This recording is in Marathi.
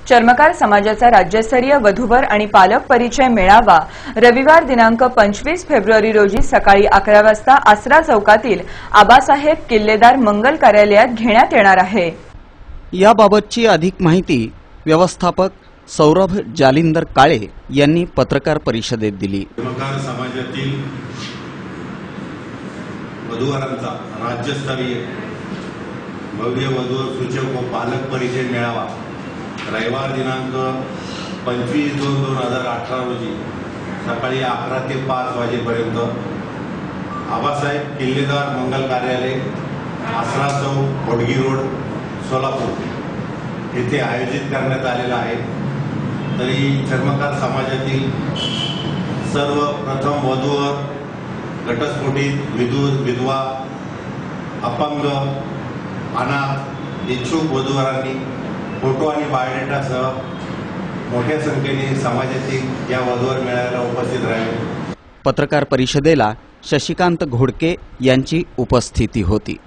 चर्मकार समाजाचा राज्यस्तरीय वधूवर आणि पालक परिचय मेळावा रविवार दिनांक 25 फेब्रुवारी रोजी सकाळी 11 वाजता आसरा चौकातील आबासाहेब किल्लेदार मंगल कार्यालयात घेण्यात येणार आहे। याबाबतची अधिक माहिती व्यवस्थापक सौरभ जालिंदर काळे यांनी पत्रकार परिषदेत दिली। चर्मकार समाजातील वधूवरांचा राज्यस्तरीय भव्य वधूवर सूचक व पालक परिचय मेळावा रविवार दिनांक 25/2/2018 रोजी सकाळी 11 ते 5 वाजेपर्यंत आबासाहेब किल्लेदार मंगल कार्यालय, आसरा चौक, कोडगी रोड, सोलापूर येथे आयोजित करण्यात आलेला आहे। तरी चर्मकार समाजातील सर्व प्रथम वधूवर, घटस्फोटित, विधवा, अपंग, अनाथ इच्छुक वधूवरांनी फोटो आणि बायोडेटासह मोठ्या संख्येने समाजातील या वधूवर मेळाव्याला उपस्थित राहिले। पत्रकार परिषदेला शशिकांत घोडके यांची उपस्थिती होती।